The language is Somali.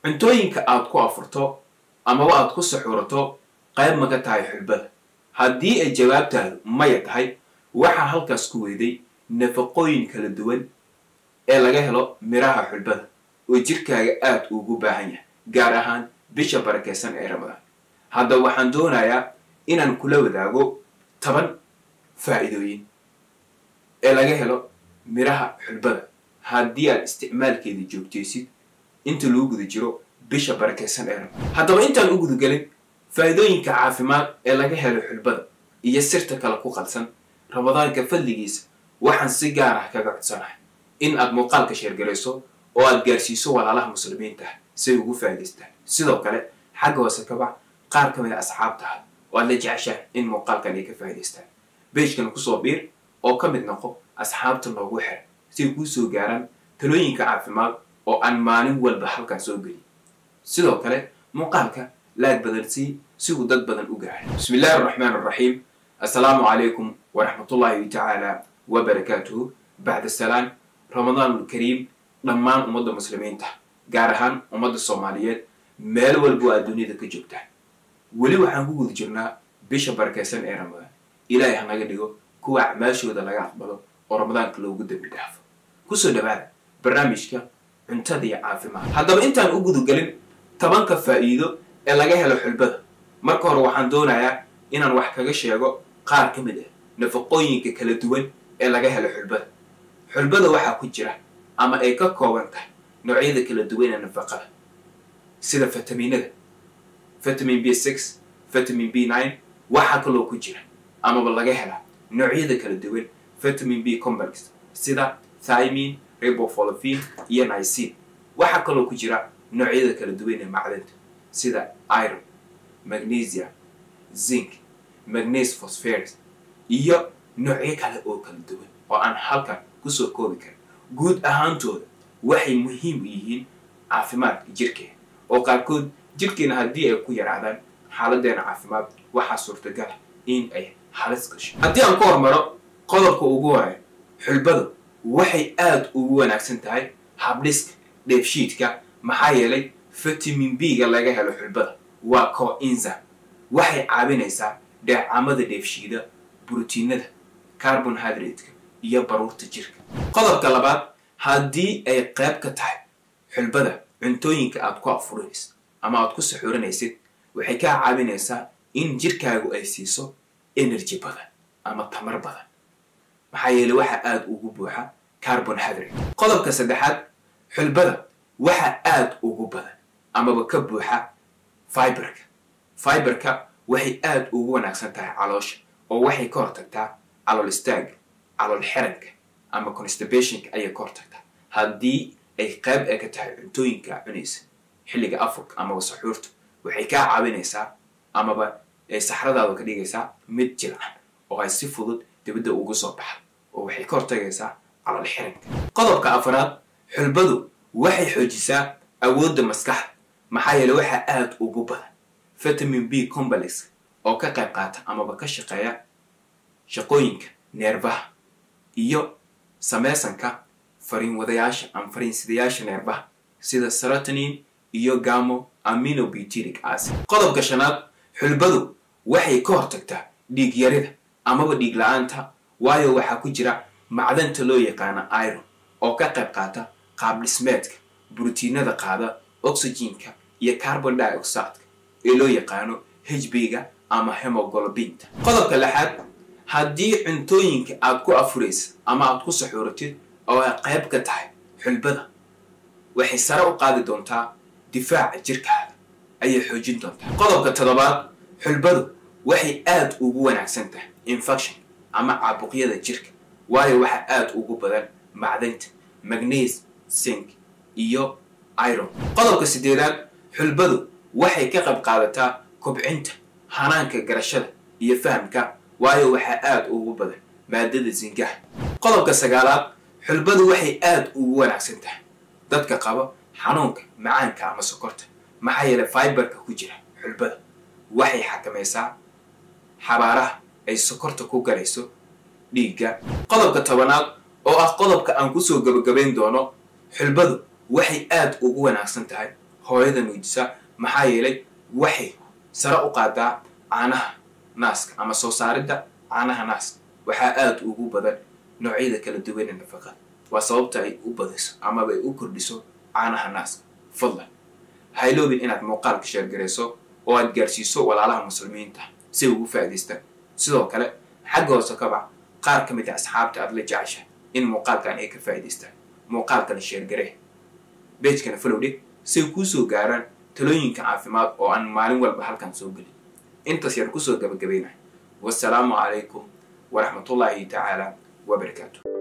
cuntooyinka aad ku afurto ama aad ku saxuurato qayb ma ka tahay xulbada? haddii ay jawaabtaadu maya tahay, waxaa halkaas ku weyday nafaqooyin kala duwan ee laga helo miraha xulbada oo jirkaaga aad ugu baahan yahay, gaar ahaan bisha barakeysan ee Ramadaan. hadda waxaan doonayaa inaan kula wadaago 10 faa'iidooyin ee laga helo miraha xulbada haddii aad isticmaalkeeda joogtaysid inta lagu guda jiro bisha barakeysan ee Ramadaan. haddaba intaan u gudagelin faa'iidooyinka caafimaad ee laga helo xulbada iyo sirta kale ku qalsan Ramadaanka fadligiisa, waxaan si gaar ah kaga codsanahay in aad muuqaalka share gareyso oo aad gaarsiiso walaalaha muslimiinta si ay ugu faa'iidaystaan. sidoo kale xagga hoose ka bax qaar ka mid ah asxaabtaada oo aad la jeceshahay in muuqaalkan ay ka faa'iidaystaan. page-kan ku soo biir oo ka mid noqo asxaabta noogu xiran si ay kuu soo gaaraan talooyinka caafimaad oo aan maalin walba halkan soo gelin. sidoo kale muuqaalka laag badansii si uu dad badan u gaaro. bismillaahi raxmaani raxiim. assalaamu calaykum waraxmatullaahi tacaala wabarakaatuhu. bacda salaan, ramadaanul kariim dhammaan ummadda muslimiinta, gaar ahaan ummadda Soomaaliyeed meel walbo aad dunida ka joogtaan. weli waxaan ku guda jirnaa bisha barakeysan ee Ramadaan. ilaahay ha naga dhigo kuwa acmaashooda laga aqbalo oo Ramadaanka loogu dambi dhaafo. kusoo dhawaada barnaamijka cuntada iyo caafimaad. haddaba intaan u gudagelin 10ka faa'iido ee laga helo xulbada, marka hore waxaan doonayaa inaan wax kaga sheego qaar ka mid ah nafaqooyinka kala duwan ee laga helo xulbada. xulbada waxaa ku jira ama ay ka kooban tahay noocyada kala duwan ee nafaqada sida fitamiinada, vitamin B6, vitamin B9. waxaa kaloo ku jira amaba laga helaa noocyada kala duwan vitamin B complex sida thiamine, riboflavin iyo niacin. waxaa kaloo ku jira noocyada kala duwan ee macdanta sida iron, magnesium, zinc, magnesium phosphorus iyo noocyo kale oo kala duwan oo aan halkan kusoo koobi karin. guud ahaantooda waxay muhiim u yihiin caafimaadka jirkeena, oo qaarkood jirkeena haddii ay ku yaraadaan xaaladeena caafimaad waxaa suurtagal ah in ay halis gasho. haddii aan ku hormaro qodobka ugu horeeya, xulbadu waxay aad ugu wanaagsan tahay habdhiska dheefshiidka. maxaa yeelay vitamin B-ga laga helo xulbada waa coenzyme. waxay caawinaysaa dheecaamada dheefshiida, borotiinada, carbohydrate-ka iyo baruurta jirka. qodobka labaad, haddii ay qayb ka tahay xulbada cuntooyinka aad ku afurinaysid ama aad ku saxuurinaysid, waxay kaa caawinaysaa in jirkaagu ay siiso energy badan ama tamar badan, maxaa yeelay waxa aad ugu buuxa carbohydrate. qodobka saddexaad, xulbada waxa aad ugu badan amaba ka buuxa fiberka. fiberka waxay aad ugu wanaagsan tahay caloosha oo waxay ka hortagtaa calool istaaga, calool xiranka ama constipationka ayay ka hortagtaa. haddii ay qayb ka tahay cuntooyinka cunaysa xilliga afurka amaba saxuurta, waxay kaa caawinaysaa amaba ay saxradaada ka dhigaysaa mid jilcan oo ay si fudud dibadda ugu soo baxdo, oo waxay ka hortagaysaa calool xiranka. qodobka afraad, xulbadu waxay xoojisaa awoodda maskaxda. maxaa yeelay waxaa aad ugu badan vitamin B complex oo ka qayb qaata amaba ka shaqeeya shaqooyinka neerfaha iyo sameysanka fariinwadayaasha ama fariinsidayaasha neerfaha sida serotonin iyo gamma aminobutyric acid. qodobka shanaad, xulbadu waxay ka hortagtaa dhiig yarida amaba dhiig la-aanta, waayo waxaa ku jira macdanta loo yaqaana iron oo ka qayb qaata qaab dhismeedka borotiinada qaada oxygenka iyo carbon dioxide ee loo yaqaano HB-ga ama hemoglobinta. qodobka lixaad, haddii cuntooyinka aad ku afuraysa ama aad ku saxuuratid oo ay qayb ka tahay xulbada, waxay sare u qaadi doontaa difaaca jirkaada, ayay xoojin doontaa. qodobka toddobaad, xulbadu waxay aad ugu wanaagsan tahay infection ama caabuqyada jirka, waayo waxaa aad ugu badan macdanta magnesium, zinc iyo iron. qodobka siddeedaad, xulbadu waxay ka qayb qaadataa kobcinta hanaanka garashada iyo fahamka, waayo waxaa aad ugu badan maadada zingaha. qodobka sagaalaad, xulbadu waxay aad ugu wanaagsan tahay dadka qaba xanuunka macaanka ama sokorta. maxaa yeelay fiberka ku jira xulbada waxay xakamaysaa xabaaraha ay sokorta ku galayso dhiigga. qodobka 10aad oo ah qodobka aan kusoo gabagabayn doono, xulbadu waxay aad ugu wanaagsan tahay hooyada nuujisa maxaa yeelay waxay sare u qaadaa caanaha naaska ama soo saaridda caanaha naaska waxaa aad ugu badan noocyada kala duwan ee nafaqada waa sababta ay u badiso ama ay u kordhiso caanaha naaska fadlan ha iloobin inaad muuqaalka share gareyso oo aad gaarsiiso walaalaha muslimiinta si ugu faa'iidaystaan sidoo kale xagga hoose ka bax qaar ka mid ah asxaabta aad la jeceshahay in muuqaalkan ay ka faa'iidaystaan muuqaalkana share garee page-kana follow dhig si ay kuu soo gaaraan talooyinka caafimaad oo aan maalin walba halkan soo gelin intaas yar kusoo gabagabaynahay wassalaamu calaykum ورحمة الله تعالى وبركاته.